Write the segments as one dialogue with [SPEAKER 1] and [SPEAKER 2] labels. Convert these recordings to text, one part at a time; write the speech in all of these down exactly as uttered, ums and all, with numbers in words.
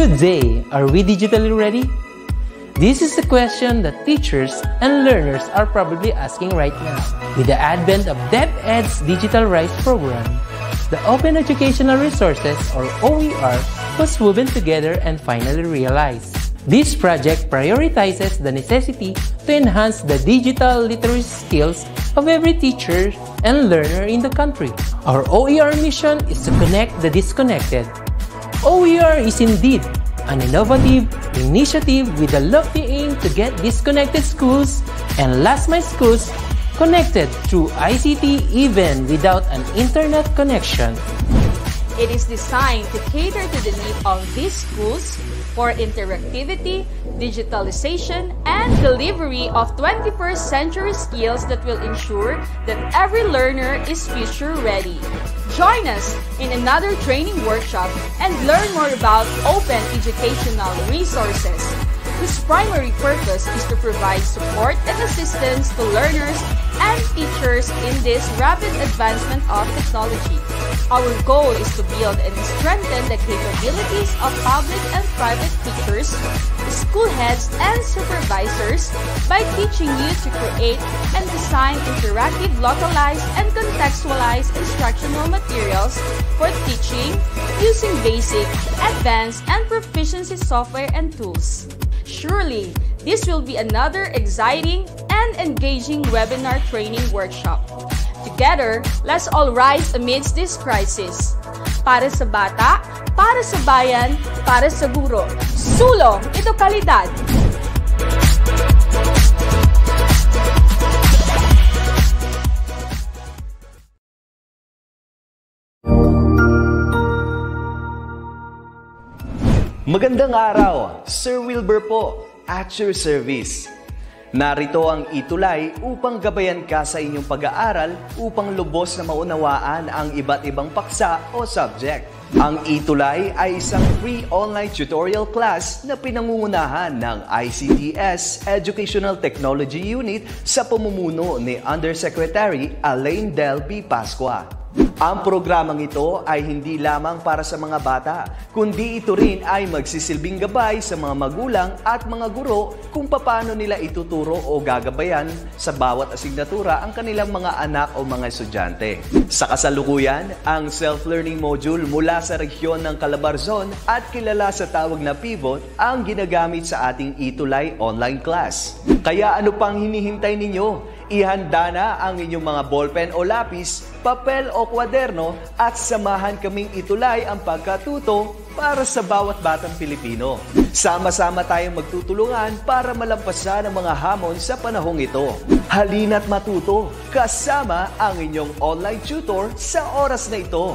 [SPEAKER 1] Good day! Are we digitally ready? This is the question that teachers and learners are probably asking right now. With the advent of DepEd's Digital Rights program, the Open Educational Resources, or O E R, was woven together and finally realized. This project prioritizes the necessity to enhance the digital literacy skills of every teacher and learner in the country. Our O E R mission is to connect the disconnected. O E R is indeed an innovative initiative with a lofty aim to get disconnected schools and last-mile schools connected through I C T even without an internet connection.
[SPEAKER 2] It is designed to cater to the need of these schools for interactivity, digitalization, and delivery of twenty-first century skills that will ensure that every learner is future ready. Join us in another training workshop and learn more about open educational resources, whose primary purpose is to provide support and assistance to learners and teachers in this rapid advancement of technology. Our goal is to build and strengthen the capabilities of public and private teachers, school heads, and supervisors by teaching you to create and design interactive, localized, and contextualized instructional materials for teaching using basic, advanced, and proficiency software and tools. Surely, this will be another exciting and engaging webinar training workshop. Together, let's all rise amidst this crisis. Para sa bata, para sa bayan, para sa guro. Sulong, ito kalidad!
[SPEAKER 3] Magandang araw, Sir Wilbur po, at your service. Narito ang ETUlay upang gabayan ka sa inyong pag-aaral upang lubos na maunawaan ang iba't ibang paksa o subject. Ang ETUlay ay isang free online tutorial class na pinangungunahan ng I C T S Educational Technology Unit sa pamumuno ni Undersecretary Elaine Del P. Pascua. Ang programang ito ay hindi lamang para sa mga bata, kundi ito rin ay magsisilbing gabay sa mga magulang at mga guro kung paano nila ituturo o gagabayan sa bawat asignatura ang kanilang mga anak o mga estudyante. Sa kasalukuyan, ang self-learning module mula sa rehiyon ng Calabarzon at kilala sa tawag na Pivot ang ginagamit sa ating ETUlay online class. Kaya ano pang hinihintay ninyo? Ihanda na ang inyong mga ballpen o lapis, papel o kwaderno at samahan kaming itulay ang pagkatuto para sa bawat batang Pilipino. Sama-sama tayong magtutulungan para malampasan ang mga hamon sa panahong ito. Halina't matuto kasama ang inyong online tutor sa oras na ito.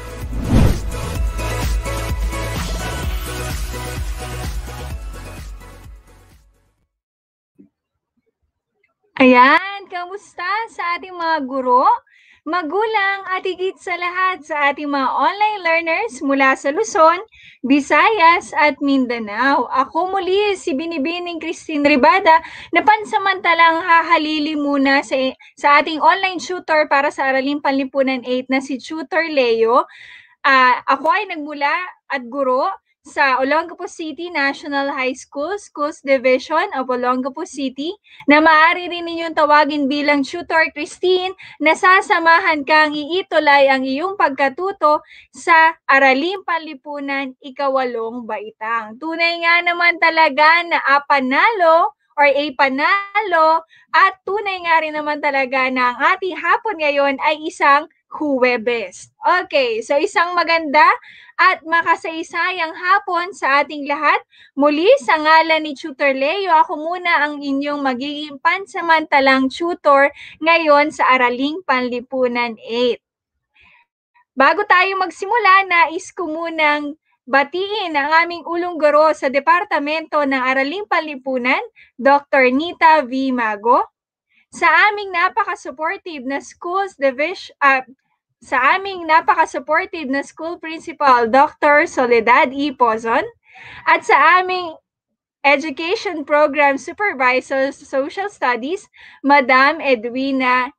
[SPEAKER 4] Ayan, kamusta sa ating mga guro, magulang at higit sa lahat sa ating mga online learners mula sa Luzon, Visayas at Mindanao. Ako muli si Binibining Christine Ribada na pansamantalang hahalili muna sa, sa ating online tutor para sa Araling Panlipunan eight na si Tutor Leo. Uh, ako ay nagmula at guro sa Olongapo City National High School, Schools Division of Olongapo City, na maaari rin ninyong tawagin bilang Tutor Christine, na sasamahan kang iitulay ang iyong pagkatuto sa Araling Panlipunan ikawalong baitang. Tunay nga naman talaga na apanalo or a panalo at tunay nga rin naman talaga na ang ating hapon ngayon ay isang Huwebes. Okay, so isang maganda at makasaysayang hapon sa ating lahat. Muli, sa ngalan ni Tutor Leo, ako muna ang inyong magiging pansamantalang tutor ngayon sa Araling Panlipunan eight. Bago tayo magsimula, nais ko munang batiin ang aming ulong guro sa Departamento ng Araling Panlipunan, Doctor Nita V. Mago, sa aming napaka-supportive na schools division, uh, sa aming napaka-supportive na school principal, Doctor Soledad E. Pozon, at sa aming Education Program Supervisor sa Social Studies, Madam Edwina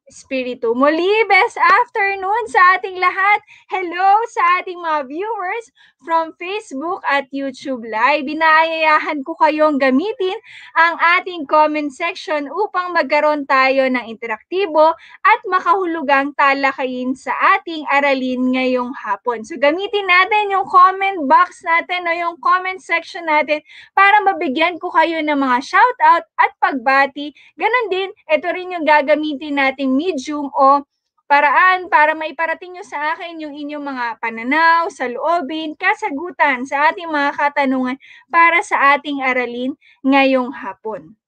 [SPEAKER 4] Espiritu. Muli, best afternoon sa ating lahat. Hello sa ating mga viewers from Facebook at YouTube Live. Binaayayahan ko kayong gamitin ang ating comment section upang magkaroon tayo ng interaktibo at makahulugang talakayin sa ating aralin ngayong hapon. So gamitin natin yung comment box natin o yung comment section natin para mabigyan ko kayo ng mga shoutout at pagbati. Ganon din, ito rin yung gagamitin nating medium o paraan para maiparating nyo sa akin yung inyong mga pananaw, saloobin, kasagutan sa ating mga katanungan para sa ating aralin ngayong hapon.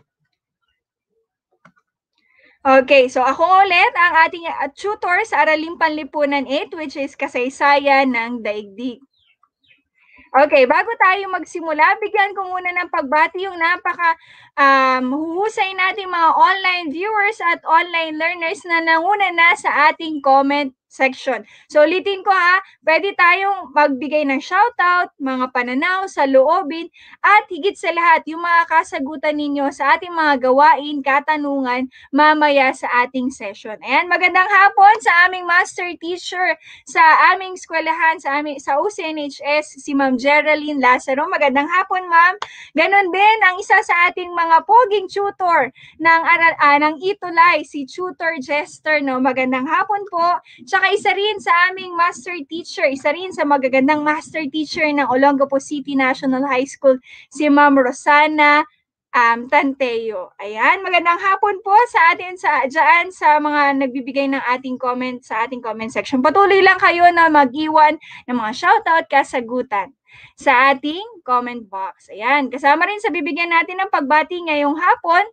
[SPEAKER 4] Okay, so ako ulit ang ating tutor sa Araling Panlipunan eight, which is kasaysayan ng daigdig. Okay, bago tayo magsimula, bigyan ko muna ng pagbati yung napaka um, huhusay natin mga online viewers at online learners na nanguna na sa ating comment section. So ulitin ko ha, pwede tayong magbigay ng shoutout, mga pananaw, saloobin, at higit sa lahat, yung mga kasagutan ninyo sa ating mga gawain, katanungan, mamaya sa ating session. Ayan, magandang hapon sa aming master teacher sa aming eskwelahan, sa, aming, sa U C N H S, si Ma'am Geraldine Lazaro. Magandang hapon, ma'am. Ganon din ang isa sa ating mga poging tutor ng, uh, ng ETUlay, si Tutor Jester. No? Magandang hapon po. Tsaka isa rin sa aming master teacher, isa rin sa magagandang master teacher ng Olongapo City National High School, si Ma'am Rosana um, Tanteo. Ayan, magandang hapon po sa atin sa dyan sa mga nagbibigay ng ating comment sa ating comment section. Patuloy lang kayo na mag-iwan ng mga shoutout, kasagutan sa ating comment box. Ayan, kasama rin sa bibigyan natin ng pagbati ngayong hapon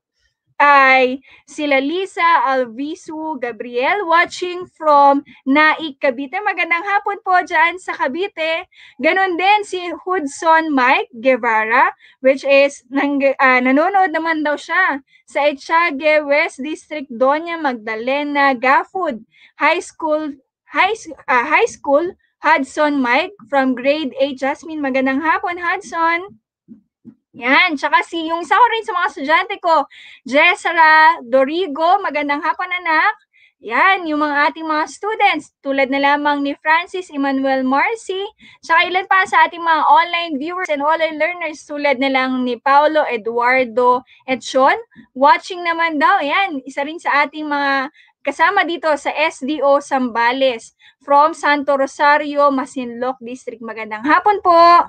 [SPEAKER 4] ay sila Lisa Alvisu Gabriel watching from Naik, Cavite. Magandang hapon po dyan sa Cavite. Ganon din si Hudson Mike Guevara, which is nang, uh, nanonood naman daw siya sa Etchage West District, Doña Magdalena Gafud High School, High, uh, High School, Hudson Mike from grade eight. Jasmine, magandang hapon, Hudson. Yan, tsaka si yung isa ko rin sa mga estudyante ko, Jessara Dorigo, magandang hapon anak. Yan, yung mga ating mga students, tulad na lamang ni Francis Emmanuel Marcy, tsaka ilan pa sa ating mga online viewers and online learners, tulad na lang ni Paulo Eduardo Etchon, watching naman daw, yan, isa rin sa ating mga kasama dito sa S D O Zambales, from Santo Rosario, Masinloc District. Magandang hapon po.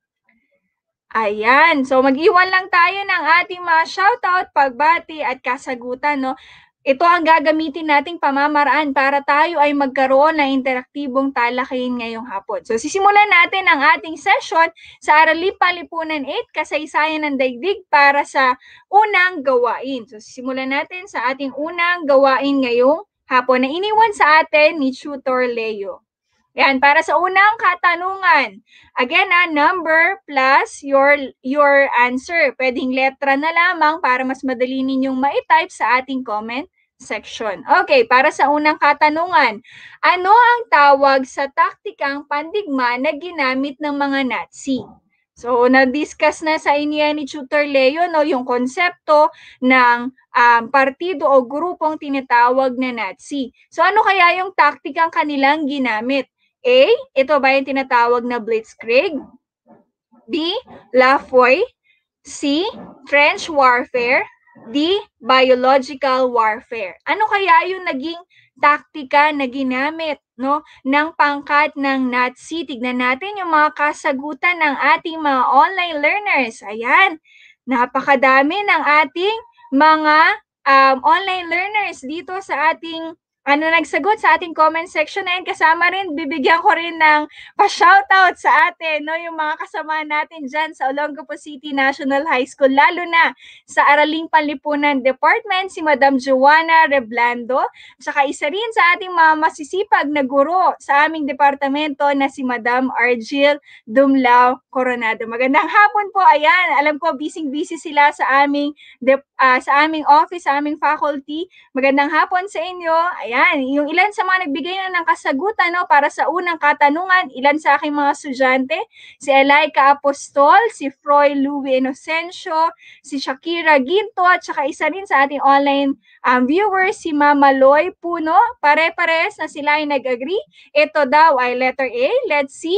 [SPEAKER 4] Ayan, so mag-iwan lang tayo ng ating mga shoutout, pagbati at kasagutan, no? Ito ang gagamitin nating pamamaraan para tayo ay magkaroon ng interaktibong talakayin ngayong hapon. So sisimulan natin ang ating session sa Araling Panlipunan eight, kasaysayan ng daigdig para sa unang gawain. So sisimulan natin sa ating unang gawain ngayong hapon na iniwan sa atin ni Tutor Leo. Yan, para sa unang katanungan. Again, ah, number plus your, your answer. Pwedeng letra na lamang para mas madali ninyong ma-type sa ating comment section. Okay, para sa unang katanungan. Ano ang tawag sa taktikang pandigma na ginamit ng mga Nazi? So, na-discuss na sa inyo ni Tutor Leo, no, yung konsepto ng um, partido o grupong tinatawag na Nazi. So, ano kaya yung taktikang kanilang ginamit? A, ito ba yung tinatawag na blitzkrieg? B, la feuille. C, trench warfare. D, biological warfare. Ano kaya yung naging taktika na ginamit, no, ng pangkat ng Nazi? Tignan natin yung mga kasagutan ng ating mga online learners. Ayan, napakadami ng ating mga um, online learners dito sa ating ano nagsagot sa ating comment section na yun. Kasama rin, bibigyan ko rin ng pa-shoutout sa atin, no, yung mga kasama natin dyan sa Olongapo City National High School, lalo na sa Araling Panlipunan Department, si Madam Joanna Reblando, tsaka isa rin sa ating mga masisipag na guro sa aming departamento na si Madam Argil Dumlao Coronado. Magandang hapon po, ayan, alam ko busy-busy sila sa aming, de, uh, sa aming office, sa aming faculty. Magandang hapon sa inyo, ayan. Ayan, yung ilan sa mga nagbigay na ng kasagutan, no, para sa unang katanungan, ilan sa aking mga estudyante, si Elaika Apostol, si Froy Louie Inocencio, si Shakira Ginto, at saka isa rin sa ating online um, viewers, si Mama Loy Puno. Pare-pares na sila ay nag-agree. Ito daw ay letter A. Let's see.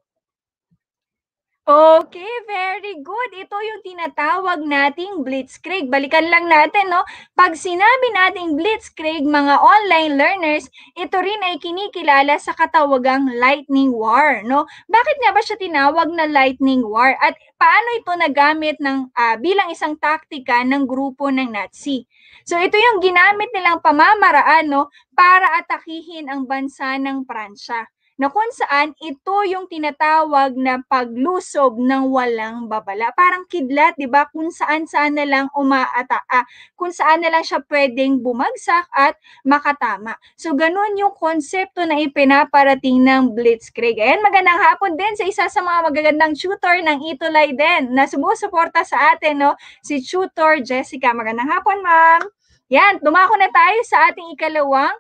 [SPEAKER 4] Okay, very good. Ito yung tinatawag nating blitzkrieg. Balikan lang natin, no? Pag sinabi nating blitzkrieg, mga online learners, ito rin ay kinikilala sa katawagang lightning war, no? Bakit nga ba siya tinawag na lightning war? At paano ito nagamit ng uh, bilang isang taktika ng grupo ng Nazi? So ito yung ginamit nilang pamamaraan, no, para atakihin ang bansa ng Pransya, na kung saan ito yung tinatawag na paglusob ng walang babala. Parang kidlat, di ba? Kung saan-saan na lang umaata, ah, kung saan na lang siya pwedeng bumagsak at makatama. So, ganun yung konsepto na ipinaparating ng blitzkrieg. Ayan, magandang hapon din sa isa sa mga magagandang tutor ng ETUlay din na sumusuporta sa atin, no? Si Tutor Jessica. Magandang hapon, ma'am. Yan, dumako na tayo sa ating ikalawang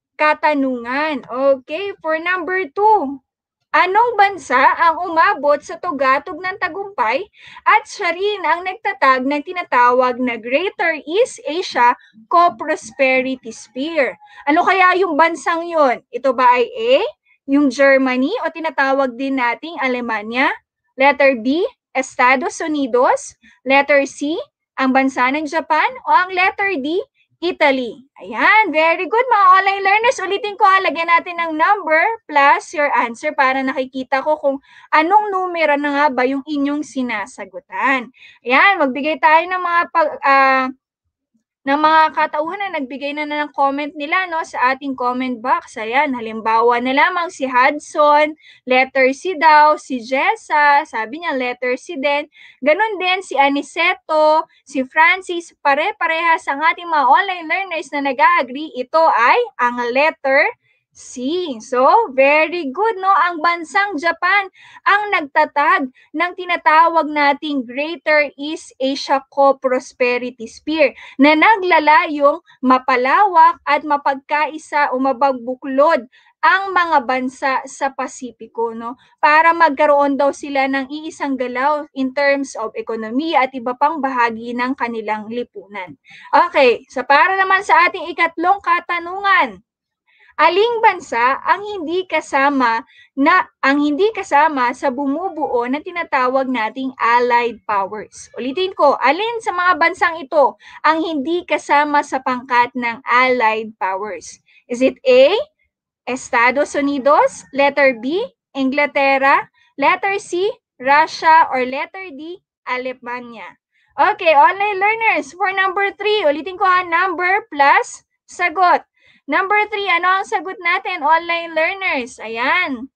[SPEAKER 4] katanungan. Okay, for number two. Anong bansa ang umabot sa tugatog ng tagumpay at siya rin ang nagtatag ng tinatawag na Greater East Asia Co-Prosperity Sphere? Ano kaya yung bansang yon? Ito ba ay A, yung Germany o tinatawag din nating Alemanya? Letter B, Estados Unidos? Letter C, ang bansa ng Japan? O ang letter D, Italy? Ayan, very good mga online learners. Ulitin ko, lagyan natin ng number plus your answer para nakikita ko kung anong numero na nga ba yung inyong sinasagutan. Ayan, magbigay tayo ng mga pag, uh, ng mga katauhan na nagbigay na, na ng comment nila, no, sa ating comment box. Ayan, halimbawa na lamang si Hudson, letter C daw, si Jessa, sabi niya letter C din. Ganon din si Aniceto, si Francis, pare-parehas ang ating mga online learners na nag-agree. Ito ay ang letter C. So, very good, no? Ang bansang Japan ang nagtatag ng tinatawag nating Greater East Asia Co-Prosperity Sphere na naglalayong mapalawak at mapagkaisa o mapagbuklod ang mga bansa sa Pasipiko, no? Para magkaroon daw sila ng iisang galaw in terms of ekonomiya at iba pang bahagi ng kanilang lipunan. Okay, so para naman sa ating ikatlong katanungan, aling bansa ang hindi kasama na ang hindi kasama sa bumubuo na tinatawag nating allied powers? Ulitin ko, alin sa mga bansang ito ang hindi kasama sa pangkat ng allied powers? Is it A, Estados Unidos, letter B, Inglaterra, letter C, Russia, or letter D, Alemanya? Okay, online learners, for number three, ulitin ko ha, number plus sagot. Number three, ano ang sagot natin, online learners? Ayan.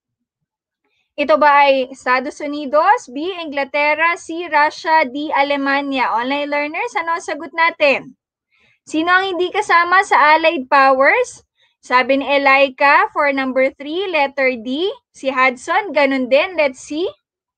[SPEAKER 4] Ito ba ay Estados Unidos, B, Inglaterra, C, Russia, D, Alemanya? Online learners, ano ang sagot natin? Sino ang hindi kasama sa allied powers? Sabi ni Elaika for number three, letter D. Si Hudson, ganun din, let's see.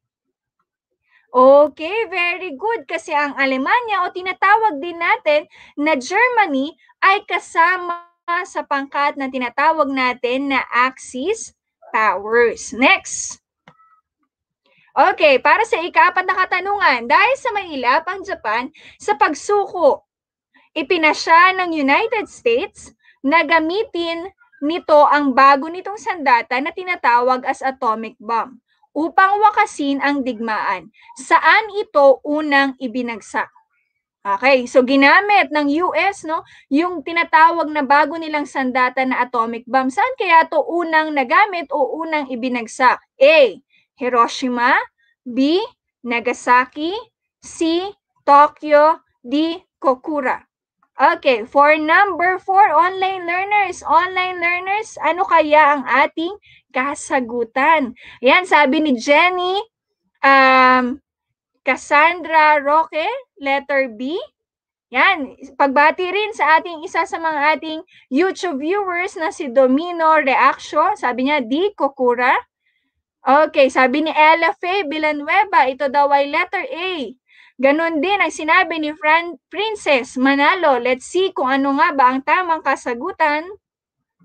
[SPEAKER 4] Okay, very good. Kasi ang Alemanya o tinatawag din natin na Germany ay kasama sa pangkat na tinatawag natin na Axis powers. Next. Okay, para sa ika-apat na katanungan, dahil sa mahilap ang Japan sa pagsuko, ipinasya ng United States na gamitin nito ang bago nitong sandata na tinatawag as atomic bomb upang wakasin ang digmaan. Saan ito unang ibinagsak? Okay, so ginamit ng U S, no, yung tinatawag na bago nilang sandata na atomic bomb. Saan kaya ito unang nagamit o unang ibinagsak? A, Hiroshima, B, Nagasaki, C, Tokyo, D, Kokura. Okay, for number four, online learners, online learners, ano kaya ang ating kasagutan? Yan, sabi ni Jenny, um, Cassandra Roque, letter B. Yan, pagbati rin sa ating isa sa mga ating YouTube viewers na si Domino Reaction. Sabi niya, D, Kokura. Okay, sabi ni Ella Faye Villanueva, ito daw ay letter A. Ganon din ang sinabi ni Fran Princess Manalo. Let's see kung ano nga ba ang tamang kasagutan.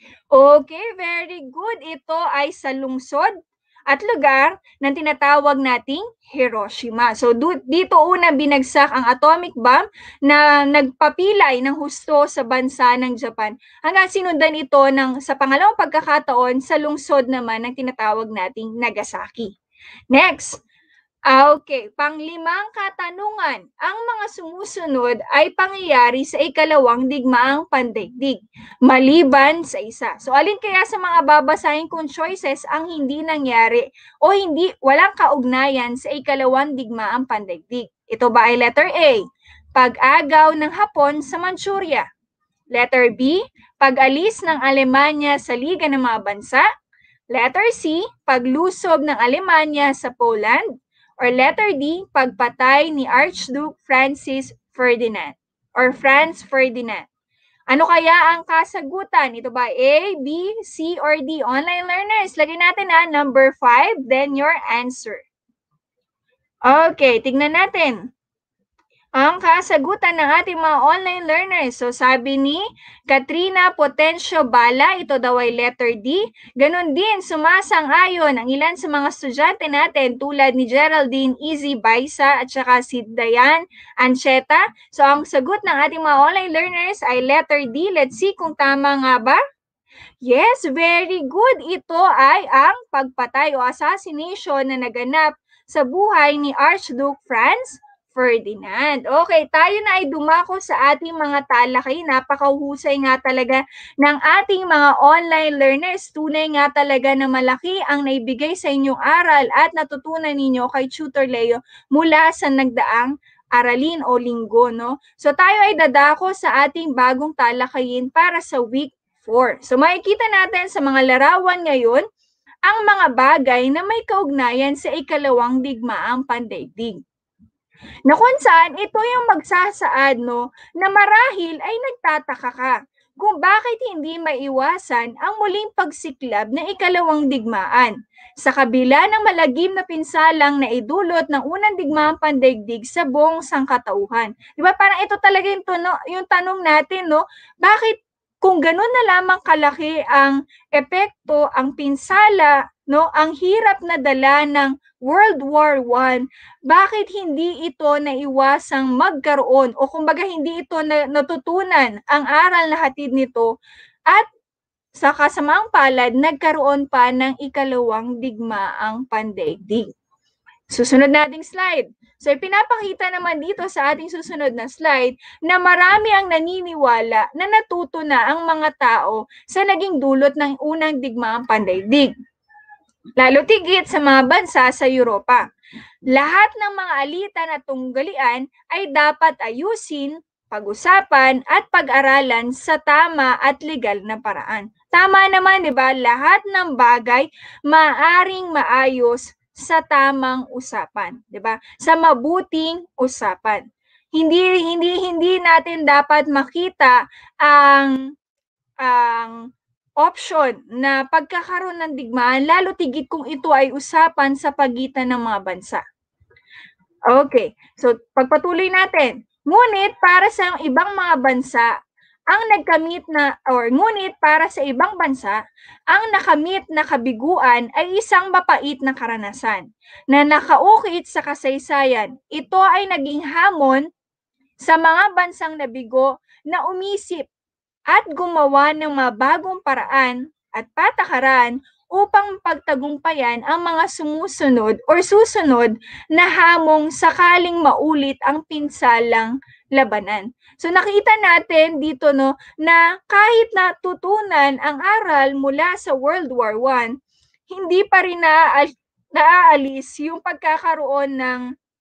[SPEAKER 4] Okay, very good. Ito ay sa lungsod at lugar ng tinatawag nating Hiroshima. So dito una binagsak ang atomic bomb na nagpapilay ng husto sa bansa ng Japan. Hanggang sinundan ito ng, sa pangalawang pagkakataon sa lungsod naman ng tinatawag nating Nagasaki. Next. Okay, panglimang katanungan. Ang mga sumusunod ay pangyayari sa ikalawang digmaang pandaigdig, maliban sa isa. So, alin kaya sa mga babasahin kong choices ang hindi nangyari o hindi walang kaugnayan sa ikalawang digmaang pandaigdig? Ito ba ay letter A, pag-agaw ng Hapon sa Manchuria? Letter B, pag-alis ng Alemanya sa Liga ng mga Bansa? Letter C, paglusob ng Alemanya sa Poland? Or letter D, pagpatay ni Archduke Francis Ferdinand or Franz Ferdinand. Ano kaya ang kasagutan? Ito ba A, B, C, or D? Online learners, lagay natin na number five, then your answer. Okay, tignan natin ang kasagutan ng ating mga online learners. So sabi ni Katrina Potencio Bala, ito daw ay letter D. Ganon din, sumasang-ayon ang ilan sa mga estudyante natin tulad ni Geraldine Easy Baisa at saka si Dayan Ancheta. So ang sagot ng ating mga online learners ay letter D. Let's see kung tama nga ba. Yes, very good. Ito ay ang pagpatay o assassination na naganap sa buhay ni Archduke Franz Ferdinand. Okay, tayo na ay dumako sa ating mga talakay. Napakahusay nga talaga ng ating mga online learners. Tunay nga talaga na malaki ang naibigay sa inyong aral at natutunan ninyo kay Tutor Leo mula sa nagdaang aralin o linggo, no? So tayo ay dadako sa ating bagong talakayin para sa week four. So makikita natin sa mga larawan ngayon ang mga bagay na may kaugnayan sa ikalawang digmaang pandaigdig. Na kung saan ito yung magsasaad, no, na marahil ay nagtataka ka kung bakit hindi maiwasan ang muling pagsiklab ng ikalawang digmaan sa kabila ng malagim na pinsalang na idulot ng unang digmaang pandaigdig sa buong sangkatauhan. Di ba? Parang ito talaga yung, tuno, yung tanong natin, no? Bakit kung ganun na lamang kalaki ang epekto, ang pinsala, no, ang hirap na dala ng World War One, bakit hindi ito naiwasang magkaroon o kumbaga hindi ito na, natutunan ang aral na hatid nito at sa kasamaang palad nagkaroon pa ng ikalawang digmaang pandaigdig. Susunod nating slide. So ipinapakita naman dito sa ating susunod na slide na marami ang naniniwala na natuto na ang mga tao sa naging dulot ng unang digmaang pandaigdig. Lalo tigit sa mga bansa sa Europa. Lahat ng mga alitan at tunggalian ay dapat ayusin, pag-usapan at pag-aralan sa tama at legal na paraan. Tama naman, di ba? Lahat ng bagay maaring maayos sa tamang usapan, di ba? Sa mabuting usapan. Hindi hindi hindi natin dapat makita ang ang option na pagkakaroon ng digmaan, lalo tigit kung ito ay usapan sa pagitan ng mga bansa. Okay, so pagpatuloy natin. Ngunit para sa ibang mga bansa, ang nagkamit na, or ngunit para sa ibang bansa, ang nakamit na kabiguan ay isang mapait na karanasan na nakaukit sa kasaysayan. Ito ay naging hamon sa mga bansang nabigo na umisip at gumawa ng mga bagong paraan at patakaran upang pagtagumpayan ang mga sumusunod or susunod na hamong sakaling maulit ang pinsalang labanan. So nakita natin dito, no, na kahit natutunan ang aral mula sa World War One, hindi pa rin naaalis yung pagkakaroon ng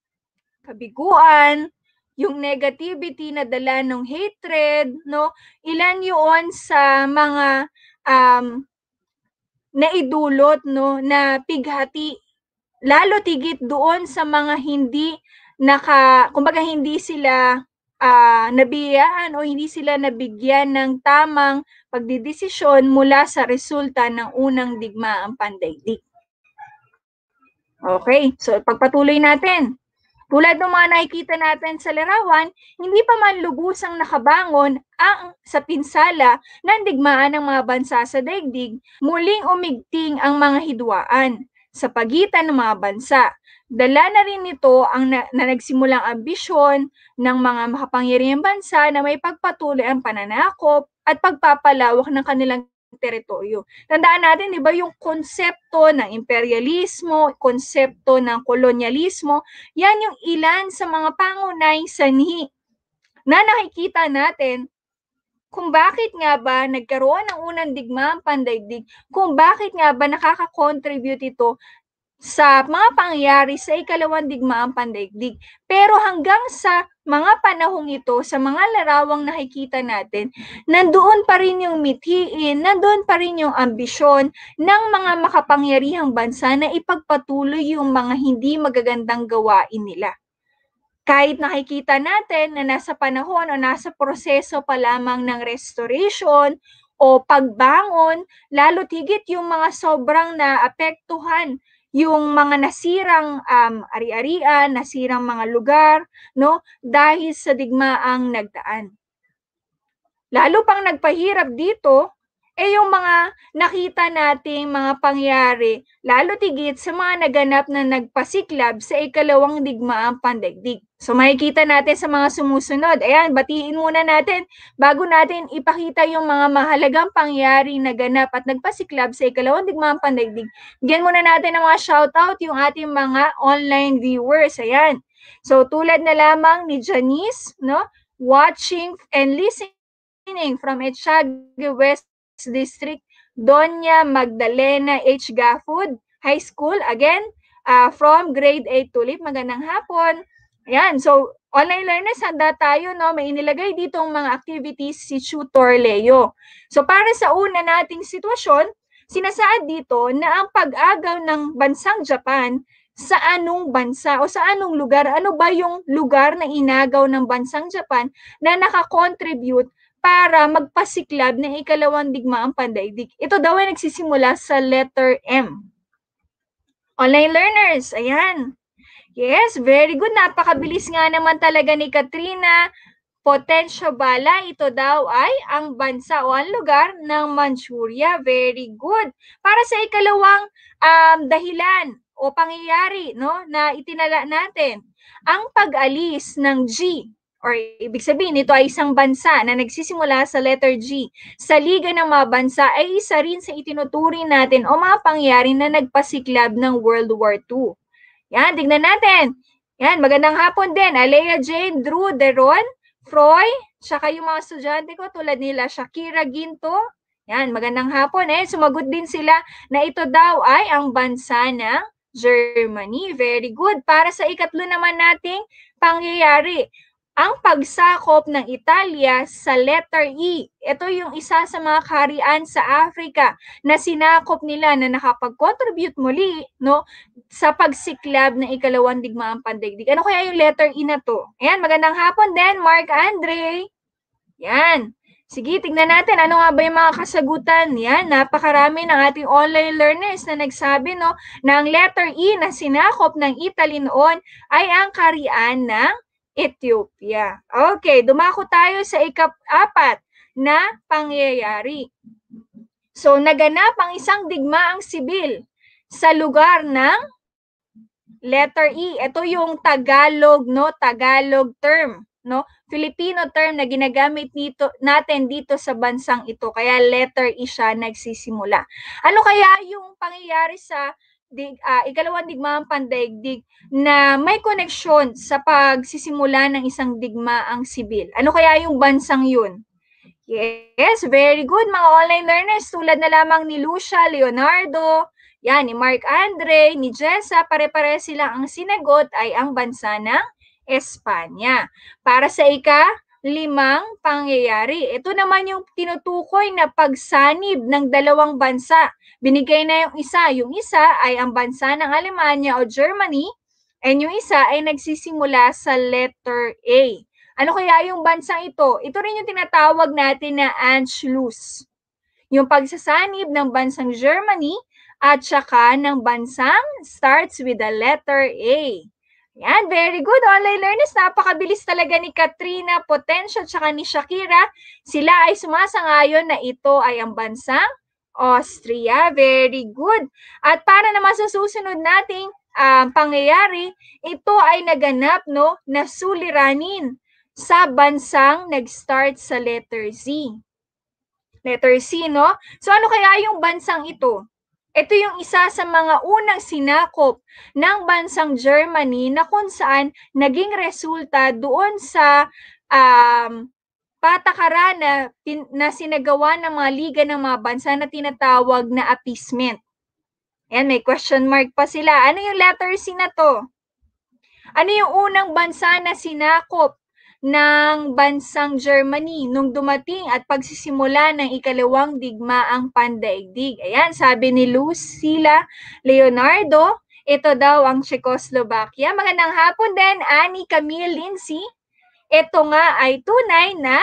[SPEAKER 4] kabiguan, yung negativity na dala ng hatred, no? Ilan yun sa mga um, naidulot, no, na pighati, lalo tigit doon sa mga hindi naka, kumbaga hindi sila uh, nabiyaan o hindi sila nabigyan ng tamang pagdidesisyon mula sa resulta ng unang digmaang pandaigdig. Okay, so pagpatuloy natin. Tulad ng mga nakikita natin sa larawan, hindi pa man lubusang nakabangon ang sa pinsala ng digmaan ng mga bansa sa daigdig, muling umigting ang mga hidwaan sa pagitan ng mga bansa. Dala na rin nito ang na, na nagsimulang ambisyon ng mga makapangyarihang bansa na may pagpatuloy ang pananakop at pagpapalawak ng kanilang teritoryo. Tandaan natin, di ba, yung konsepto ng imperialismo, konsepto ng kolonyalismo, yan yung ilan sa mga pangunahing sanhi na nakikita natin kung bakit nga ba nagkaroon ng unang digmaang pandaigdig, kung bakit nga ba nakaka-contribute ito sa mga pangyayari sa ikalawang digmaang pandaigdig. Pero hanggang sa mga panahong ito, sa mga larawang nakikita natin, nandoon pa rin yung mithiin, nandoon pa rin yung ambisyon ng mga makapangyarihang bansa na ipagpatuloy yung mga hindi magagandang gawain nila. Kahit nakikita natin na nasa panahon o nasa proseso pa lamang ng restoration o pagbangon, lalo tigit yung mga sobrang naapektuhan, yung mga nasirang um, ari-arian, nasirang mga lugar, no, dahil sa digmaang nagdaan. Lalo pang nagpahirap dito, eh yung mga nakita nating mga pangyari, lalo tigit sa mga naganap na nagpasiklab sa ikalawang digmaang pandaigdig. So makikita natin sa mga sumusunod. Ayan, batiin muna natin bago natin ipakita yung mga mahalagang pangyari na ganap at nagpasiklab sa ikalawang digmaang pandaigdig. Bigyan muna natin ng mga shoutout yung ating mga online viewers. Ayan. So tulad na lamang ni Janice, no, watching and listening from Etchage West District, Doña Magdalena H. Gafud High School, again, uh, from grade eight Tulip. Magandang hapon. Ayan, so online learners, handa tayo, no? May inilagay dito ang mga activities si Tutor Leo. So para sa una nating sitwasyon, sinasaad dito na ang pag-agaw ng bansang Japan sa anong bansa o sa anong lugar, ano ba yung lugar na inagaw ng bansang Japan na nakakontribute para magpasiklab ng ikalawang digmaang pandaigdig. Ito daw ay nagsisimula sa letter M. Online learners, ayan. Yes, very good. Napakabilis nga naman talaga ni Katrina Potencio Bala. Ito daw ay ang bansa o ang lugar ng Manchuria. Very good. Para sa ikalawang um, dahilan o pangyayari, no, na itinala natin, ang pag-alis ng G, or ibig sabihin, ito ay isang bansa na nagsisimula sa letter G. Sa Liga ng mga Bansa ay isa rin sa itinuturing natin o mga pangyayari na nagpasiklab ng World War Two. Yan, tignan natin. Yan, magandang hapon din. Alea Jane, Drew, Deron, Froy, tsaka yung mga estudyante ko tulad nila, Shakira Ginto. Yan, magandang hapon. Eh, sumagot din sila na ito daw ay ang bansa ng Germany. Very good. Para sa ikatlo naman nating pangyayari, ang pagsakop ng Italia sa letter E. Ito yung isa sa mga kaharian sa Africa na sinakop nila na nakapag-contribute muli, no, sa pagsiklab ng ikalawang digmaang pandaigdig. Ano kaya yung letter E na to? Ayan, magandang hapon din, Mark Andre. Yan. Sige, tingnan natin ano nga ba yung mga kasagutan. Yan, napakarami ng ating online learners na nagsabi, no, na ang letter E na sinakop ng Italy noon ay ang kaharian ng Ethiopia. Okay, dumako tayo sa ikap-apat na pangyayari. So, naganap ang isang digmaang sibil sa lugar ng letter E. Ito yung Tagalog, no? Tagalog term, no? Filipino term na ginagamit dito, natin dito sa bansang ito. Kaya letter E siya nagsisimula. Ano kaya yung pangyayari sa Dig, uh, ikalawang digmaang pandaigdig na may koneksyon sa pagsisimula ng isang digmaang sibil? Ano kaya yung bansang yun? Yes, very good mga online learners. Tulad na lamang ni Lucia, Leonardo, yan, ni Mark Andre, ni Jessa, pare-pare sila ang sinagot ay ang bansa ng Espanya. Para sa ika, limang pangyayari. Ito naman yung tinutukoy na pagsanib ng dalawang bansa. Binigay na yung isa. Yung isa ay ang bansa ng Alemanya o Germany, and yung isa ay nagsisimula sa letter A. Ano kaya yung bansang ito? Ito rin yung tinatawag natin na Anschluss. Yung pagsasanib ng bansang Germany at saka ng bansang starts with the letter A. Yan, very good. Online learners, napakabilis talaga ni Katrina, Potensyo, tsaka ni Shakira. Sila ay sumasangayon na ito ay ang bansang Austria. Very good. At para naman sa susunod nating um, pangyayari, ito ay naganap no, na suliranin sa bansang nag-start sa letter Z. Letter C, no? So ano kaya yung bansang ito? Ito yung isa sa mga unang sinakop ng bansang Germany na kung saan naging resulta doon sa um, patakaran na, na sinagawa ng mga liga ng mga bansa na tinatawag na appeasement. Ayan, may question mark pa sila. Ano yung letter C na to? Ano yung unang bansa na sinakop ng bansang Germany nung dumating at pagsisimula ng ikalawang digmaang pandaigdig? Ayan, sabi ni Lucila Leonardo, ito daw ang Czechoslovakia. Magandang hapon din, Annie Camille Lindsay. Ito nga ay tunay na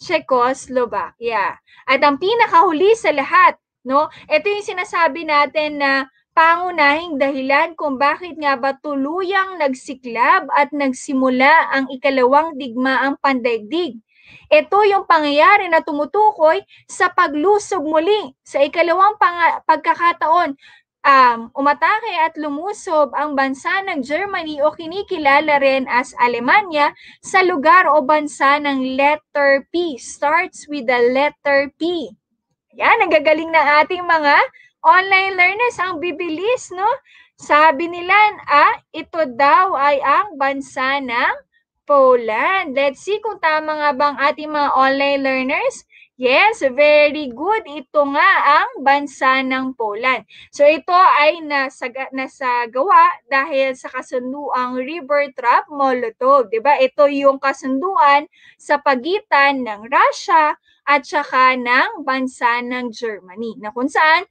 [SPEAKER 4] Czechoslovakia. At ang pinakahuli sa lahat, no? Ito yung sinasabi natin na pangunahing dahilan kung bakit nga ba tuluyang nagsiklab at nagsimula ang ikalawang digmaang pandaigdig. Ito yung pangyayari na tumutukoy sa paglusog muli sa ikalawang pagkakataon. Um, umatake at lumusob ang bansa ng Germany o kinikilala rin as Alemanya sa lugar o bansa ng letter P. Starts with the letter P. Yan, nagagaling na ating mga online learners, ang bibilis, no? Sabi nila, ah, ito daw ay ang bansa ng Poland. Let's see kung tama nga bang ating mga online learners. Yes, very good. Ito nga ang bansa ng Poland. So ito ay nasaga, nasagawa dahil sa kasunduang Ribbentrop-Molotov. Diba? Ito yung kasunduan sa pagitan ng Russia at saka ng bansa ng Germany na kung saan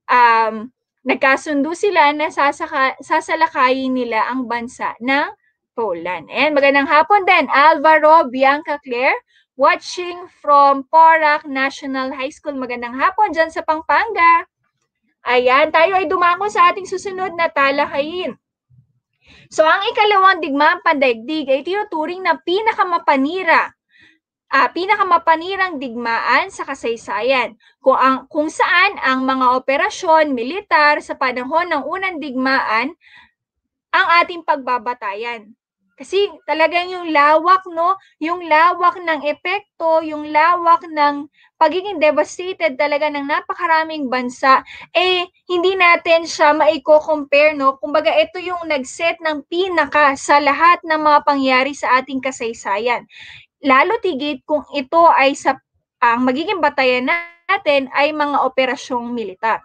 [SPEAKER 4] um, nagkasundo sila na sasaka, sasalakayin nila ang bansa ng Poland. And magandang hapon din, Alvaro Bianca Claire, watching from Porac National High School. Magandang hapon dyan sa Pampanga. Ayan, tayo ay dumako sa ating susunod na talakayin. So, ang ikalawang digmaang pandaigdig ay tinuturing na pinakamapanira Uh, pinakamapanirang digmaan sa kasaysayan kung, ang, kung saan ang mga operasyon militar sa panahon ng unang digmaan ang ating pagbabatayan. Kasi talagang yung lawak, no? Yung lawak ng epekto, yung lawak ng pagiging devastated talaga ng napakaraming bansa, eh hindi natin siya maiko-compare, no? Kumbaga ito yung nag-set ng pinaka sa lahat ng mga pangyari sa ating kasaysayan. Lalo tigit kung ito ay sa ang magiging batayan natin ay mga operasyong militar.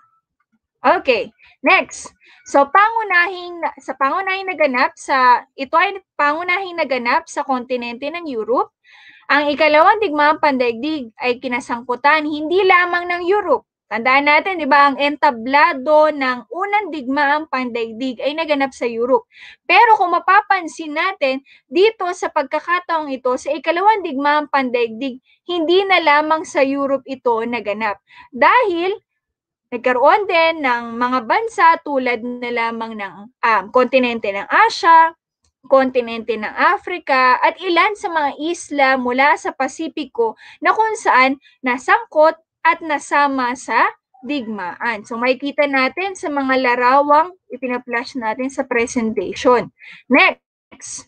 [SPEAKER 4] Okay, next. So pangunahing sa pangunahing naganap sa ito ay pangunahing naganap sa kontinente ng Europe. Ang ikalawang digmaang pandaigdig ay kinasangkutan hindi lamang ng Europe. Tandaan natin, di ba, ang entablado ng unang digmaang pandaigdig ay naganap sa Europe. Pero kung mapapansin natin, dito sa pagkakataong ito, sa ikalawang digmaang pandaigdig, hindi na lamang sa Europe ito naganap. Dahil nagkaroon din ng mga bansa tulad na lamang ng um, kontinente ng Asia, kontinente ng Africa, at ilan sa mga isla mula sa Pasipiko na kung saan nasangkot at nasama sa digmaan. So makikita natin sa mga larawang ipina-flash natin sa presentation. Next.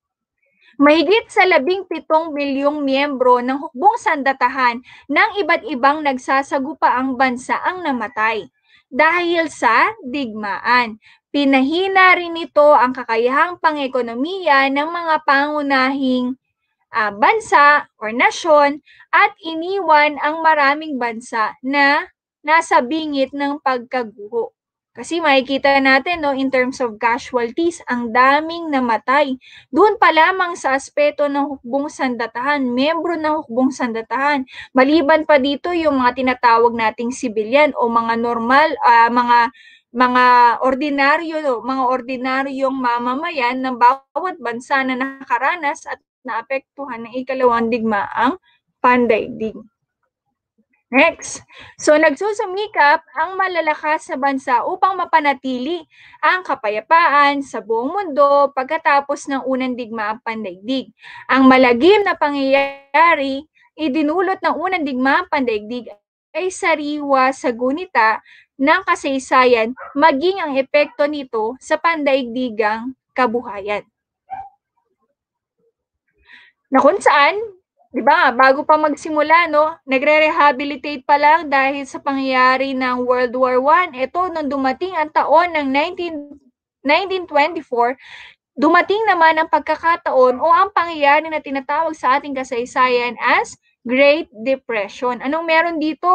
[SPEAKER 4] Mahigit sa labing pitong bilyong miyembro ng hukbong sandatahan ng iba't ibang nagsasagupaang bansa ang namatay dahil sa digmaan. Pinahina rin ito ang kakayahang pang-ekonomiya ng mga pangunahing Uh, bansa or nasyon at iniwan ang maraming bansa na nasa bingit ng pagkaguho. Kasi makikita natin, no, in terms of casualties, ang daming namatay. Doon pa lamang sa aspeto ng hukbong sandatahan, membro ng hukbong sandatahan. Maliban pa dito yung mga tinatawag nating sibilyan o mga normal, uh, mga mga ordinaryo, no, mga ordinaryong mamamayan ng bawat bansa na nakaranas at naapektuhan ng ikalawang digmaang pandaigdig. Next. So nagsusumikap ang malalakas sa bansa upang mapanatili ang kapayapaan sa buong mundo pagkatapos ng unang digmaang pandaigdig. Ang malagim na pangyayari idinulot ng unang digmaang pandaigdig ay sariwa sa gunita ng kasaysayan maging ang epekto nito sa pandaigdigang kabuhayan. Na kung saan, di ba, bago pa magsimula, no, nagre-rehabilitate pa lang dahil sa pangyayari ng World War One. Ito, nung dumating ang taon ng nineteen twenty-four, dumating naman ang pagkakataon o ang pangyayari na tinatawag sa ating kasaysayan as Great Depression. Anong meron dito?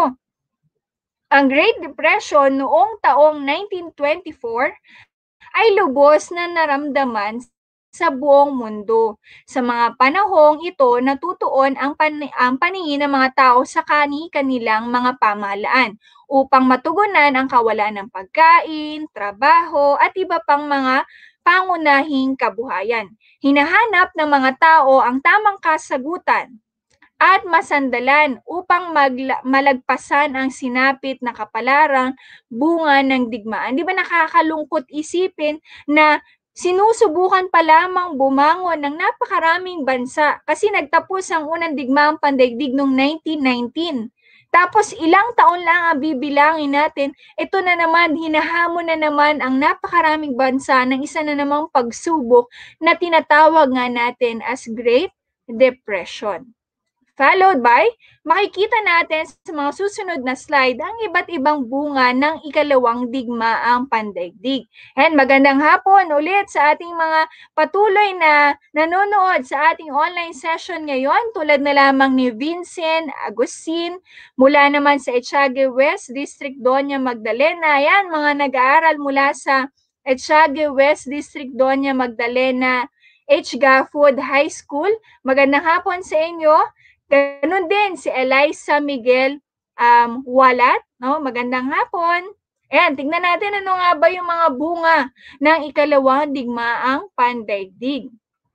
[SPEAKER 4] Ang Great Depression noong taong nineteen twenty-four ay lubos na naramdaman sa buong mundo. Sa mga panahong ito, natutuon ang, pan ang paningin ng mga tao sa kani-kanilang mga pamahalaan upang matugunan ang kawalan ng pagkain, trabaho, at iba pang mga pangunahing kabuhayan. Hinahanap ng mga tao ang tamang kasagutan at masandalan upang malagpasan ang sinapit na kapalarang bunga ng digmaan. Di ba nakakalungkot isipin na sinusubukan pa lamang bumangon ng napakaraming bansa kasi nagtapos ang unang digmaang pandaigdig noong nineteen nineteen. Tapos ilang taon lang ang bibilangin natin, ito na naman, hinahamon na naman ang napakaraming bansa ng isa na namang pagsubok na tinatawag nga natin as Great Depression. Followed by, makikita natin sa mga susunod na slide ang iba't ibang bunga ng ikalawang digmaang pandaigdig. And magandang hapon ulit sa ating mga patuloy na nanonood sa ating online session ngayon, tulad na lamang ni Vincent Agustin, mula naman sa Etchage West District, Doña Magdalena. Yan, mga nag-aaral mula sa Etchage West District, Doña Magdalena H. Gafford High School. Magandang hapon sa inyo. Ganun din si Eliza Miguel um, Walat, no? Magandang hapon. Ayan, tingnan natin ano nga ba yung mga bunga ng ikalawang digmaang pandaigdig.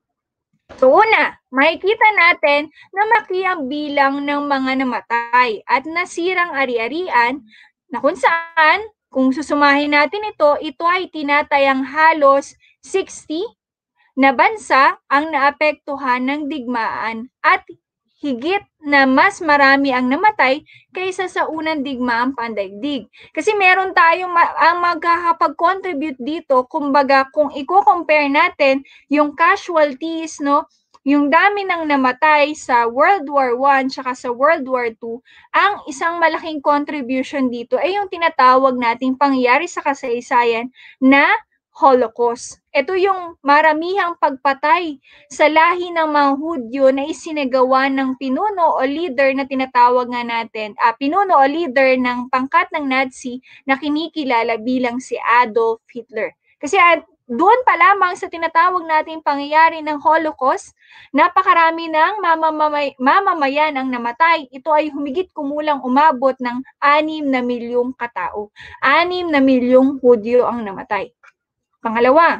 [SPEAKER 4] So una, makikita natin na malaki ang bilang ng mga namatay at nasirang ari-arian na kung saan, kung susumahin natin ito, ito ay tinatayang halos sixty na bansa ang naapektuhan ng digmaan at higit na mas marami ang namatay kaysa sa unang digmaang pandaigdig. Kasi meron tayong ma- ang magkakapag-contribute dito, kumbaga kung i-compare natin yung casualties, no, yung dami ng namatay sa World War One tsaka sa World War Two, ang isang malaking contribution dito ay yung tinatawag nating pangyayari sa kasaysayan na Holocaust. Ito yung maramihang pagpatay sa lahi ng mga Hudyo na isinagawa ng pinuno o leader na tinatawag nga natin, ah, pinuno o leader ng pangkat ng Nazi na kinikilala bilang si Adolf Hitler. Kasi ah, doon pa lamang sa tinatawag nating pangyayari ng Holocaust, napakarami ng mamamay, mamamayan ang namatay. Ito ay humigit kumulang umabot ng anim na milyong katao. Anim na milyong Hudyo ang namatay. Pangalawa,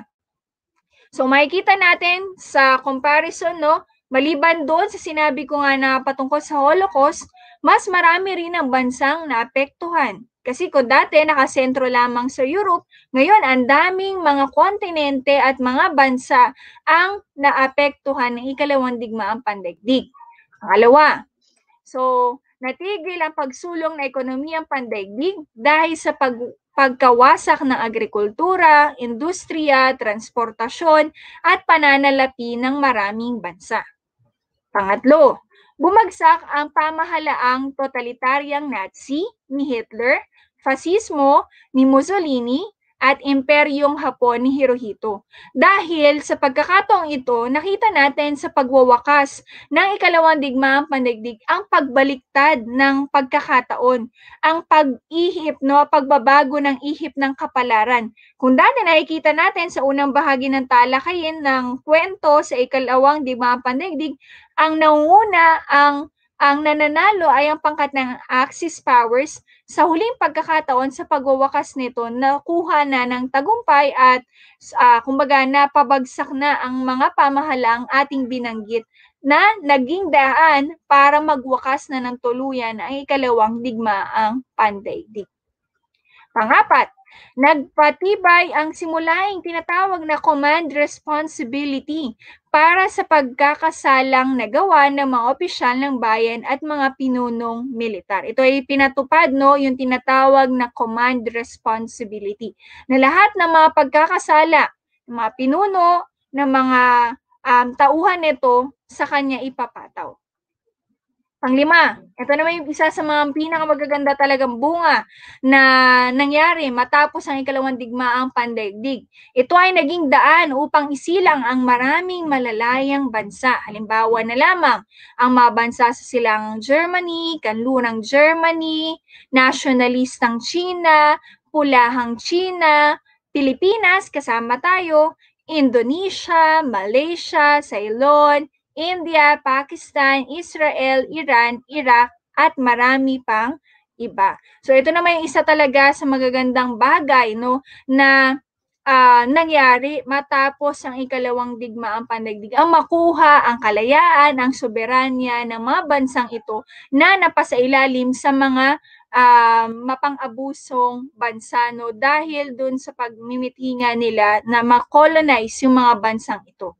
[SPEAKER 4] so makikita natin sa comparison, no, maliban doon sa sinabi ko nga na patungkol sa Holocaust, mas marami rin ang bansang naapektuhan. Kasi kung dati nakasentro lamang sa Europe, ngayon ang daming mga kontinente at mga bansa ang naapektuhan ng ikalawang digmaang pandaigdig. Pangalawa, so natigil ang pagsulong na ekonomiyang pandaigdig dahil sa pag pagkawasak ng agrikultura, industriya, transportasyon, at pananalapi ng maraming bansa. Pangatlo, bumagsak ang pamahalaang totalitaryang Nazi ni Hitler, fasismo ni Mussolini, at imperyong Hapon ni Hirohito. Dahil sa pagkakataong ito, nakita natin sa pagwawakas ng ikalawang digmaang pandaigdig ang pagbaliktad ng pagkakataon, ang pag-ihip, no, pagbabago ng ihip ng kapalaran. Kung dati nakikita natin sa unang bahagi ng talakayin ng kwento sa ikalawang digmaang pandaigdig, ang nanguna, ang ang nananalo ay ang pangkat ng Axis powers. Sa huling pagkakataon sa pagwawakas nito, nakuha na ng tagumpay at uh, kumbaga napabagsak na ang mga pamahalaang ating binanggit na naging daan para magwakas na ng tuluyan ang ikalawang digmaang pandaigdig. Pangapat, nagpatibay ang simulaing tinatawag na command responsibility para sa pagkakasalang nagawa ng mga opisyal ng bayan at mga pinunong militar. Ito ay pinatupad, no, yung tinatawag na command responsibility, na lahat ng mga pagkakasala ng mga pinuno, ng mga um, tauhan nito sa kanya ipapataw. Panglima, ito naman yung isa sa mga pinakamagaganda talagang bunga na nangyari matapos ang ikalawang digmaang pandaigdig. Ito ay naging daan upang isilang ang maraming malalayang bansa. Halimbawa na lamang, ang mga bansa sa silangang Germany, kanlurang Germany, nationalistang China, pulahang China, Pilipinas, kasama tayo, Indonesia, Malaysia, Ceylon, India, Pakistan, Israel, Iran, Iraq, at marami pang iba. So ito naman yung isa talaga sa magagandang bagay, no, na uh, nangyari matapos ang ikalawang digmaang pandaigdig. Ang makuha ang kalayaan, ang soberanya ng mga bansang ito na napasailalim sa mga uh, mapang-abusong bansa, no, dahil dun sa pagmimitinga nila na ma-colonize yung mga bansang ito.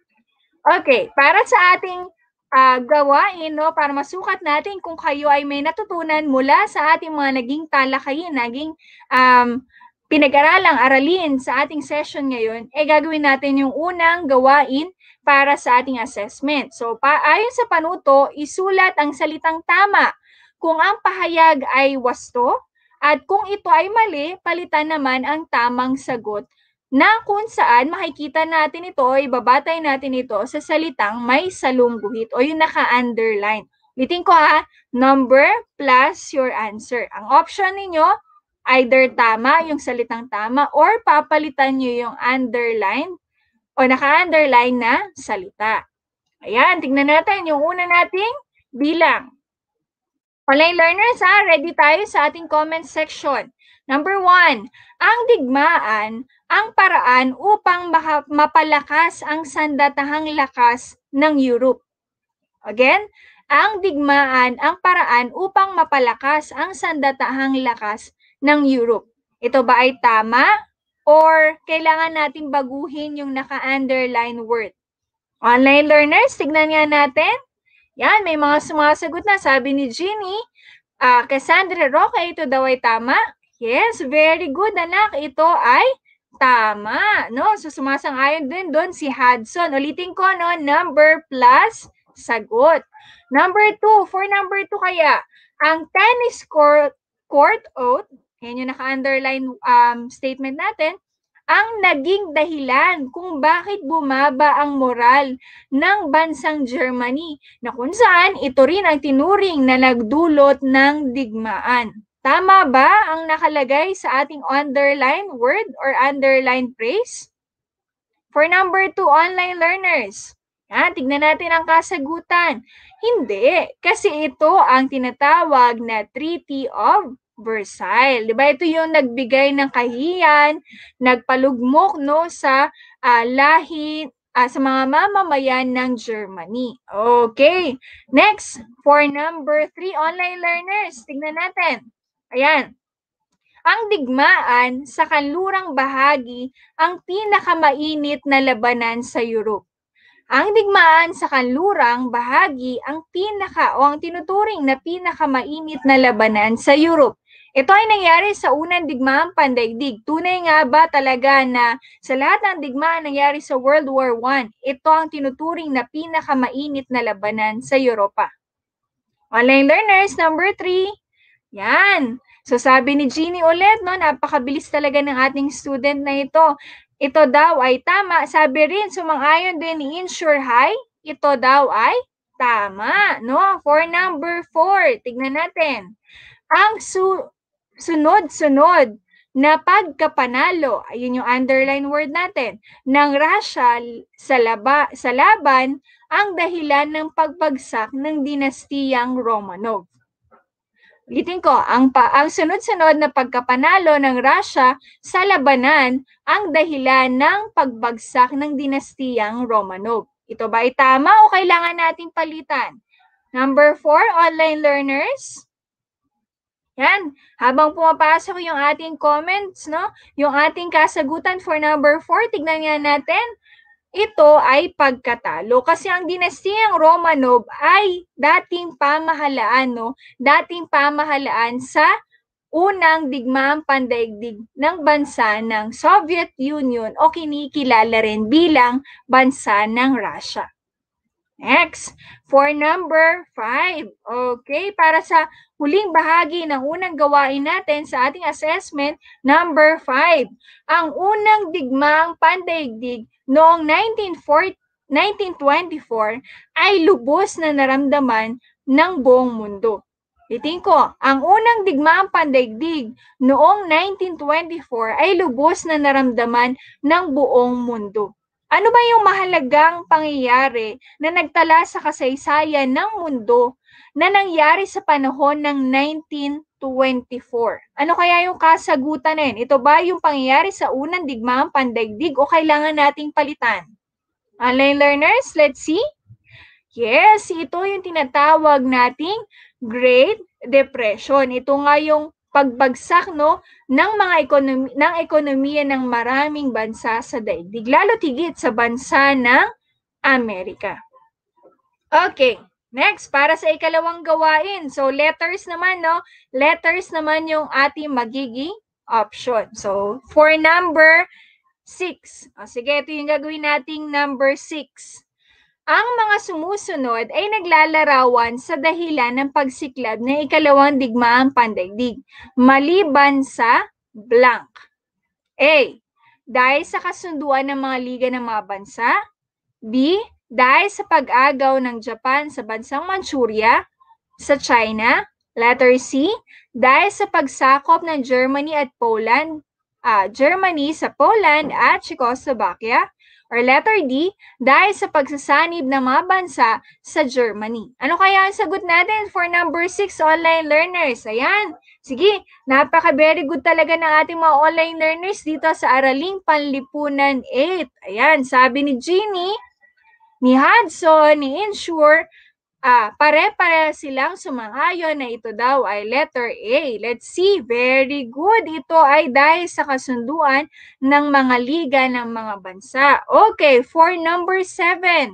[SPEAKER 4] Okay, para sa ating uh, gawain, no, para masukat natin kung kayo ay may natutunan mula sa ating mga naging talakayin, naging um, pinag-aralang aralin sa ating session ngayon, eh gagawin natin yung unang gawain para sa ating assessment. So, pa ayon sa panuto, isulat ang salitang tama kung ang pahayag ay wasto at kung ito ay mali, palitan naman ang tamang sagot na kung saan makikita natin ito, ibabatay natin ito sa salitang may salungguhit o yung naka-underline. Ulitin ko ha, number plus your answer. Ang option ninyo, either tama, yung salitang tama, or papalitan nyo yung underline o naka-underline na salita. Ayan, tignan natin yung una nating bilang. Online learners, ha, ready tayo sa ating comment section. Number one, ang digmaan, ang paraan upang mapalakas ang sandatahang lakas ng Europe. Again, ang digmaan, ang paraan upang mapalakas ang sandatahang lakas ng Europe. Ito ba ay tama or kailangan natin baguhin yung naka-underline word? Online learners, tignan nga natin. Yan, may mga sumasagot na. Sabi ni Jeannie, uh, Cassandra Roque, ito daw ay tama. Yes, very good anak. Ito ay tama. No? So sumasang-ayon din doon si Hudson. Ulitin ko, no? Number plus sagot. Number two, for number two kaya, ang tennis court, court oath, yan yung naka-underline um, statement natin, ang naging dahilan kung bakit bumaba ang moral ng bansang Germany, na kung saan ito rin ang tinuring na nagdulot ng digmaan. Tama ba ang nakalagay sa ating underline word or underline phrase? For number two, online learners. Yan, tignan natin ang kasagutan. Hindi, kasi ito ang tinatawag na Treaty of Versailles. Diba? Ito yung nagbigay ng kahiyan, nagpalugmok, no, sa uh, lahi, uh, sa mga mamamayan ng Germany. Okay. Next, for number three, online learners. Tignan natin. Ayan. Ang digmaan sa kanlurang bahagi ang pinakamainit na labanan sa Europe. Ang digmaan sa kanlurang bahagi ang pinaka o ang tinuturing na pinakamainit na labanan sa Europe. Ito ay nangyari sa unang digmaang pandaigdig. Tunay nga ba talaga na sa lahat ng digmaan nangyari sa World War One, ito ang tinuturing na pinakamainit na labanan sa Europa? Online learners, number three. Yan. So sabi ni Jeannie ulit, no, napakabilis talaga ng ating student na ito. Ito daw ay tama. Sabi rin, sumang-ayon din ni Insure High, ito daw ay tama. No? For number four, tignan natin. Ang su sunod-sunod na pagkapanalo, ayun yung underline word natin, ng Russia sa, laba, sa laban ang dahilan ng pagbagsak ng dinastiyang Romanov. Ulitin ko, ang, pa, ang sunod-sunod na pagkapanalo ng Russia sa labanan ang dahilan ng pagbagsak ng dinastiyang Romanov. Ito ba ay tama o kailangan nating palitan? Number four, online learners. Yan. Habang pumapasok yung ating comments, no? Yung ating kasagutan for number four, tignan nga natin. Ito ay pagkatalo. Kasi ang dinastiyang Romanov ay dating pamahalaan, no? Dating pamahalaan sa unang digmaang pandaigdig ng bansa ng Soviet Union o kinikilala rin bilang bansa ng Russia. Next, for number five. Okay, para sa huling bahagi ng unang gawain natin sa ating assessment, number five. Ang unang digmaang pandaigdig noong nineteen twenty-four ay lubos na naramdaman ng buong mundo. Ulitin ko, ang unang digmaang pandaigdig noong nineteen twenty-four ay lubos na naramdaman ng buong mundo. Ano ba yung mahalagang pangyayari na nagtala sa kasaysayan ng mundo na nangyari sa panahon ng nineteen twenty-four? Ano kaya yung kasagutan na yun? Ito ba yung pangyayari sa unang digmaang pandaigdig o kailangan nating palitan? Online learners, let's see. Yes, ito yung tinatawag nating Great Depression. Ito nga yung pagbagsak, no, ng mga ekonomi ng ekonomiya ng maraming bansa sa daigdig, lalo tigit sa bansa ng Amerika. Okay, next para sa ikalawang gawain. So letters naman, no? Letters naman yung ating magiging option. So for number six. O, sige, ito yung gagawin nating number six. Ang mga sumusunod ay naglalarawan sa dahilan ng pagsiklab ng ikalawang digmaang pandaigdig, maliban sa blank. A. Dahil sa kasunduan ng mga liga ng mga bansa. B. Dahil sa pag-agaw ng Japan sa bansang Manchuria, sa China. Letter C. Dahil sa pagsakop ng Germany at Poland, ah, Germany sa Poland at Czechoslovakia. Or letter D, dahil sa pagsasanib ng mga bansa sa Germany. Ano kaya ang sagot natin for number six, online learners? Ayan. Sige, napaka-very good talaga ng ating mga online learners dito sa Araling Panlipunan eight. Ayan, sabi ni Jeannie, ni Hudson, ni Insure, ah, pare-pare silang sumang-ayon na ito daw ay letter A. Let's see, very good. Ito ay dahil sa kasunduan ng mga liga ng mga bansa. Okay, for number seven.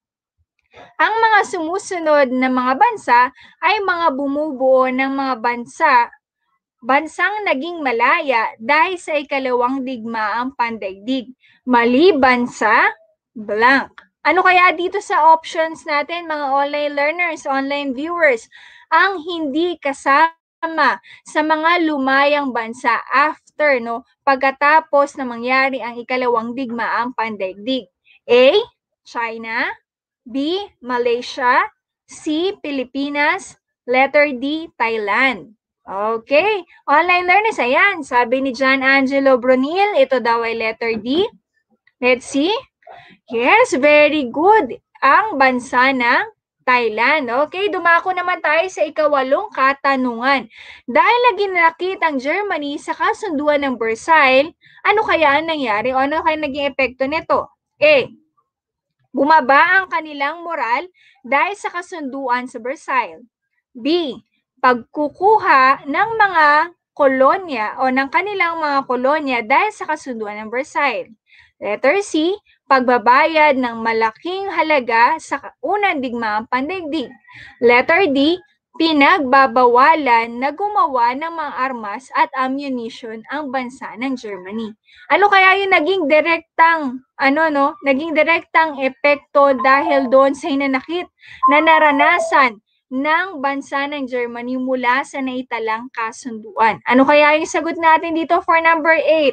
[SPEAKER 4] Ang mga sumusunod na mga bansa ay mga bumubuo ng mga bansa, bansang naging malaya dahil sa ikalawang digmaang pandaigdig, maliban sa blank. Ano kaya dito sa options natin, mga online learners, online viewers, ang hindi kasama sa mga lumayang bansa after, no, pagkatapos na mangyari ang ikalawang digmaang pandaigdig? A. China. B. Malaysia. C. Pilipinas. Letter D. Thailand. Okay. Online learners, ayan. Sabi ni John Angelo Bronil, ito daw ay letter D. Let's see. Yes, very good. Ang bansa ng Thailand. Okay, dumako naman tayo sa ikawalong katanungan. Dahil naginakit ang Germany sa kasunduan ng Versailles, ano kaya ang nangyari o ano kaya naging epekto nito? A. Bumaba ang kanilang moral dahil sa kasunduan sa Versailles. B. Pagkukuha ng mga kolonya o ng kanilang mga kolonya dahil sa kasunduan ng Versailles. Letter C, pagbabayad ng malaking halaga sa unang digmaang pandaigdig. Letter D, pinagbabawalan na gumawa ng mga armas at ammunition ang bansa ng Germany. Ano kaya yung naging direktang, ano no, naging direktang epekto dahil doon sa hinanakit na naranasan ng bansa ng Germany mula sa naitalang kasunduan? Ano kaya yung sagot natin dito for number eight?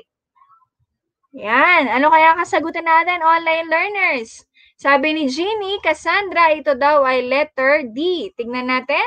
[SPEAKER 4] Yan. Ano kaya kasagutan natin, online learners? Sabi ni Jeannie, Cassandra, ito daw ay letter D. Tignan natin.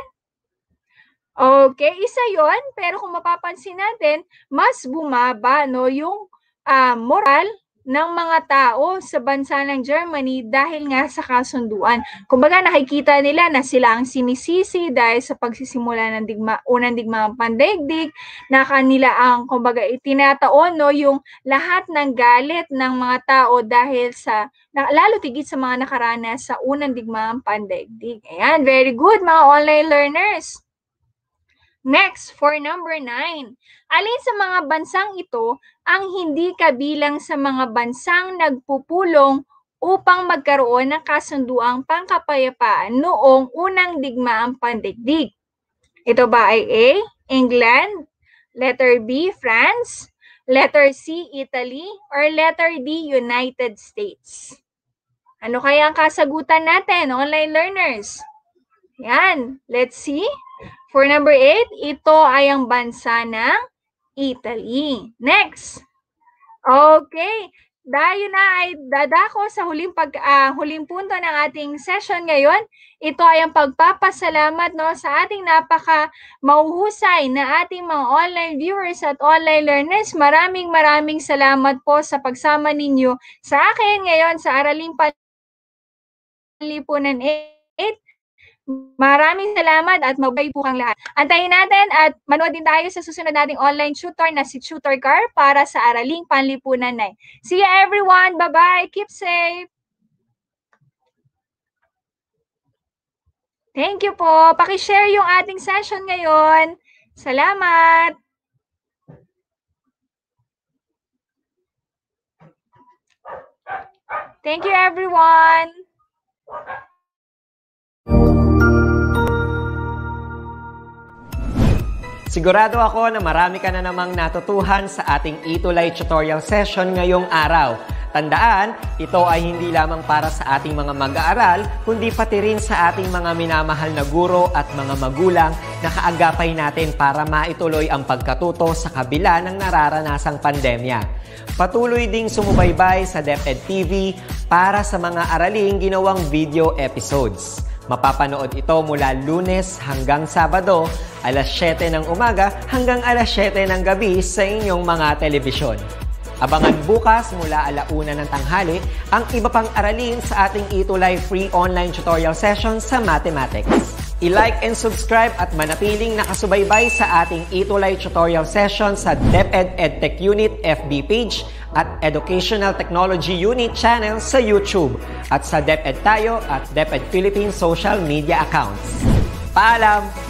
[SPEAKER 4] Okay, isa yon. Pero kung mapapansin natin, mas bumaba, no, yung uh, moral ng mga tao sa bansa ng Germany dahil nga sa kasunduan. Kumbaga nakikita nila na sila ang sinisisi dahil sa pagsisimula ng digma, unang digmaang pandaigdig, na kanila ang kumbaga itinataon no, yung lahat ng galit ng mga tao dahil sa, lalo tigit sa mga nakaranas sa unang digmaang pandaigdig. Ayan, very good mga online learners. Next, for number nine. Alin sa mga bansang ito ang hindi kabilang sa mga bansang nagpupulong upang magkaroon ng kasunduang pangkapayapaan noong unang digmaang pandaigdig? Ito ba ay A, England, letter B, France, letter C, Italy, or letter D, United States? Ano kaya ang kasagutan natin, online learners? Yan, let's see. For number eight, ito ay ang bansa ng Italy. Next. Okay. Dahil na ay dadako sa huling, pag, uh, huling punto ng ating session ngayon, ito ay ang pagpapasalamat no, sa ating napaka mauhusay na ating mga online viewers at online learners. Maraming maraming salamat po sa pagsama ninyo sa akin ngayon sa Araling Panlipunan eight. Maraming salamat at mabuhay po kang lahat. Antayin natin at manood din tayo sa susunod nating online tutor na si Tutor Car para sa Araling Panlipunan nine. See you everyone. Bye-bye. Keep safe. Thank you po. Paki-share yung ating session ngayon. Salamat. Thank you everyone.
[SPEAKER 5] Sigurado ako na marami ka na namang natutuhan sa ating ETUlay tutorial session ngayong araw. Tandaan, ito ay hindi lamang para sa ating mga mag-aaral, kundi pati rin sa ating mga minamahal na guro at mga magulang na kaagapay natin para maituloy ang pagkatuto sa kabila ng nararanasang pandemya. Patuloy ding sumubaybay sa DepEd T V para sa mga araling ginawang video episodes. Mapapanood ito mula Lunes hanggang Sabado, alas siyete ng umaga hanggang alas siyete ng gabi sa inyong mga telebisyon. Abangan bukas mula alauna ng tanghali ang iba pang aralin sa ating ETUlay free online tutorial session sa mathematics. I-like and subscribe at manatiling nakasubaybay sa ating ETUlay tutorial session sa DepEd Edtech Unit F B page at Educational Technology Unit channel sa YouTube at sa DepEd Tayo at DepEd Philippines social media accounts. Paalam!